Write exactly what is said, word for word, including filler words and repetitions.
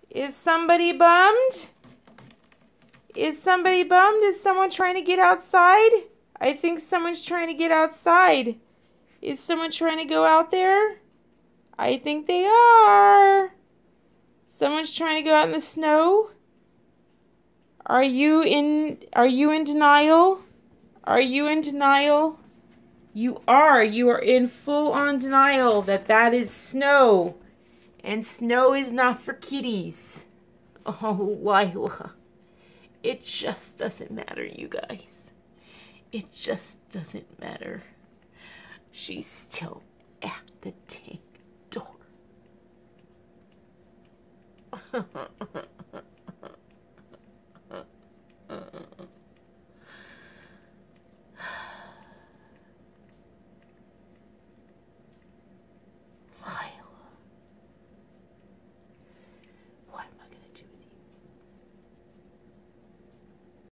Is somebody bummed? Is somebody bummed? Is someone trying to get outside? I think someone's trying to get outside. Is someone trying to go out there? I think they are. Someone's trying to go out in the snow. Are you in are you in denial? Are you in denial? You are. You are in full-on denial that that is snow. And snow is not for kitties. Oh, Lila. It just doesn't matter, you guys. It just doesn't matter. She's still at the tank door.